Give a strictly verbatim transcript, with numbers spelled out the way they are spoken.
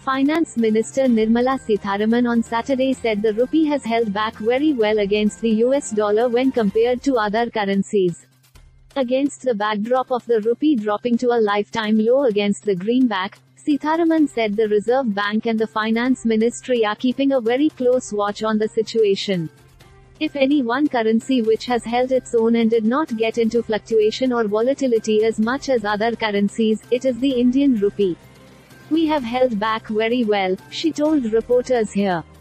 Finance Minister Nirmala Sitharaman on Saturday said the rupee has held back very well against the U S dollar when compared to other currencies. Against the backdrop of the rupee dropping to a lifetime low against the greenback, Sitharaman said the Reserve Bank and the Finance Ministry are keeping a very close watch on the situation. If any one currency which has held its own and did not get into fluctuation or volatility as much as other currencies, it is the Indian rupee. We have held back very well, she told reporters here.